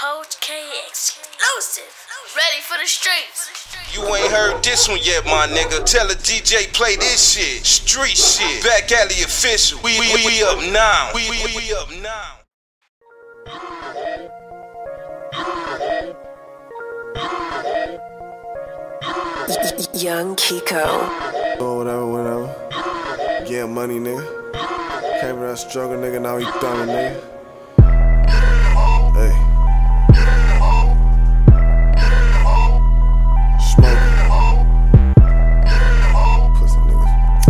Coach K exclusive. Ready for the streets. You ain't heard this one yet, my nigga. Tell a DJ play this shit. Street shit. Back alley official. We up now. We up now. Young Kiko. Oh, whatever. Get money, nigga. Came from that struggle, nigga. Now he thumbing, nigga. Hey. Smoking. Pussy niggas.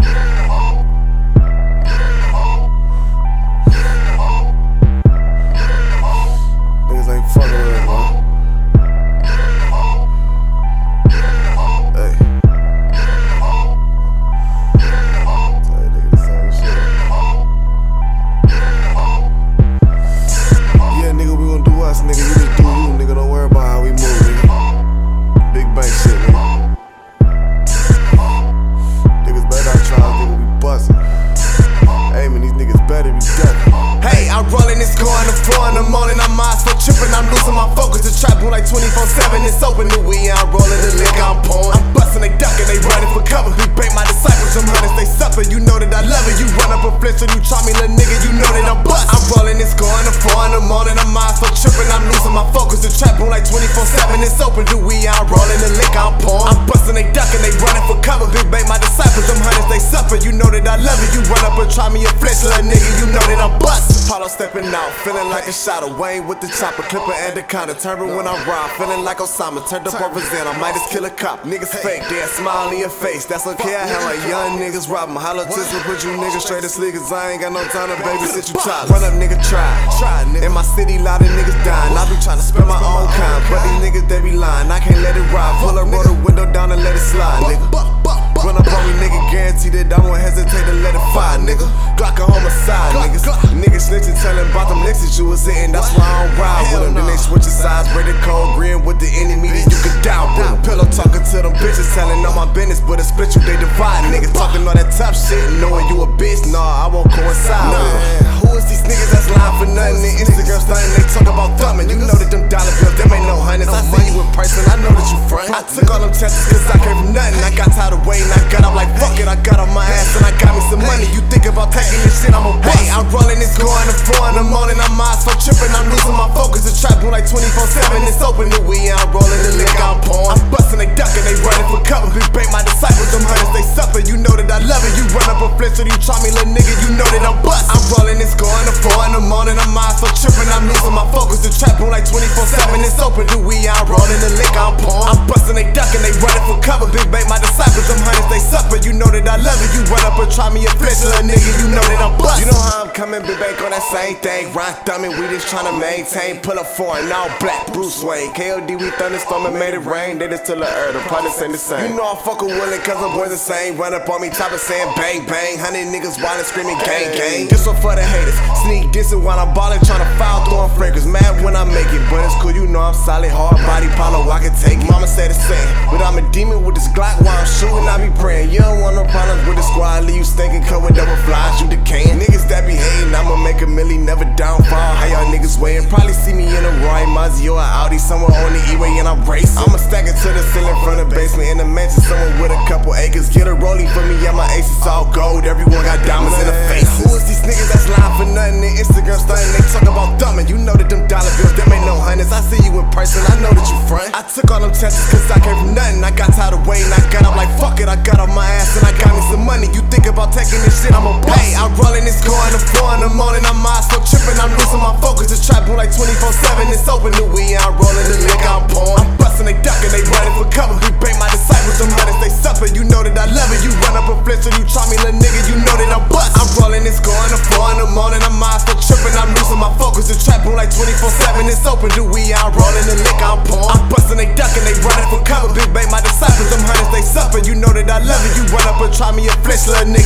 Niggas ain't fucking with it, man. Nigga, you just do you, nigga. Don't worry about how we move, nigga. Big bank shit, nigga. Niggas better not try, nigga. We bustin'. Hey, man, these niggas better be duckin'. Hey, I'm rollin' this car in the 4 in the morning. I'm eyes for trippin'. I'm losing my focus. The trap boom like 24/7. It's open the weed. I'm rollin' the liquor. I'm pouring. I'm bustin', they duckin', they runnin' for cover. Big bank, my disciples, them hunters, they suffer. You know that I love it. You run up a flinch and you try me, little nigga. You know that I'm bust. I'm rollin' this car in the 4 in the morning. I'm eyes for trippin'. I'm losing my focus. The trap boom like 24/7. It's open the weed. I'm rollin' the liquor. I'm pouring. I'm bustin', they duckin', they runnin' for cover. Big bank, my disciples, them hunters, they suffer. You know that I love it. You run up and try me a flinch, little nigga. You know that I'm bust. Apollo steppin' out, feeling like a shot of Wayne with the chopper, clipper and the counter. Turban when I ride, feeling like Osama. Turned up over Zen, I might just kill a cop. Niggas fake, they a smile in your face. That's okay, I have my young niggas robbin'. Hollow tips will put you niggas straight to sleep, cause I ain't got no time to babysit you child. Run up, nigga, try. In my city, lot of niggas dying. I be trying to spend my own kind, but these niggas, they be lying. I can't let it ride. Pull up, roll the window down and let it slide, nigga. Run up on me, nigga, guarantee that I won't hesitate to let it fire, nigga. Glock a homicide, niggas. Niggas snitching, telling about them licks that you was hitting. That's why I don't ride with them. Then they switch sides, rated cold, green with the enemy, then you could down with them. Pillow talking to them bitches, telling all my business, but a split you, they divide. Niggas talking all that tough shit, knowing you a bitch. Nah, I won't coincide with them. Who is these niggas that's lying for nothing? The Instagram stunting, they talk about thumbing. You know that them dollar bills, them ain't no hundreds. I see you in person, I know that you front. I took all them chances cause I came from nothing. I got tired of waiting, I got up like fuck it. I got on my ass and I got me some money. You think about taking this shit, I'm a bust. Hey, I'm rolling this car in the 4 in the morning. I'm eyes for tripping, I'm losing my focus. The trap boom like 24/7. It's open the weed, I'm rolling the liquor, I'm pouring. I'm busting, they ducking, they running for cover. Big bank, my disciples, them hunters, they suffer. You know that I love it. You run up a flinch and you try me, little nigga. You know that I'm bust. I'm rolling this car in the 4 in the morning. I'm eyes for tripping, I'm losing my focus. The trap boom like 24/7. It's open the weed, I'm rolling the liquor, I'm pouring. I'm busting, they ducking, they running for cover. Big bank, my disciples, them hunters, they suffer. You know that I love it. You run up and try me a flinch, little nigga. You know that I'm bust. You know how I'm coming, big bank on that same thing. Rhyme thumbing, we just tryna maintain. Pull up foreign, all black, Bruce Wayne. KOD, we thunderstorm and made it rain. They just till the earth, the pilots ain't the same. You know I'm fucking willing cause I'm boys the same. Run up on me, top of saying bang, bang. 100 niggas wildin', screaming gang, gang. This one for the haters. Sneak dissing while I'm ballin', tryna foul, throwing fragrance. Mad when I make it, but it's cool, you know I'm solid. Hard body, Paulo, I can take it. Mama said the same, but I'm a demon with this Glock while I'm shooting, I be praying. You don't want no problems with the squad, leave you stinking, cut with double flies, you decaying. Niggas that be hating, I'ma make a milli, never downfall. How y'all niggas waiting? Probably see me in a Roy, Mazzy or Audi, somewhere on the E-way and I'm racing. I'ma stack it to the ceiling from the basement in the mansion, somewhere with a couple acres. Get a rolling for me, yeah, my ace is all gold. Everyone got diamonds in the face. Who is these niggas that's lying for nothing? The Instagram stunting, they talk about thumbing. You know that them dollar bills, them ain't no hundreds. I see you in person, I know that you front. I took all them chances cause I came from nothing. I got tired of waiting, I got up like fuck it. I got on my ass and I got me some money. You think about taking this shit, I'm a bust. Hey, I'm rolling this car in the 4 in the morning. I'm eyes for tripping, I'm losing my focus. The trap boom like 24/7. It's open the weed, I'm rolling the liquor, I'm pouring. I'm busting, they ducking, they running for cover. Big bank, my disciples, them hunters, they suffer. You know that I love it. You run up a flinch and you try me, little nigga. You know that I'm bust. I'm rolling this car in the 4 in the morning. I'm eyes for tripping, I'm losing my focus. The trap boom like 24/7. It's open the weed, I'm rolling the liquor, I'm pouring. I'm busting, they ducking, they running for cover. Big bank, my disciples, them hunters, they suffer. You know that I love it. You run up and try me a flinch, little nigga.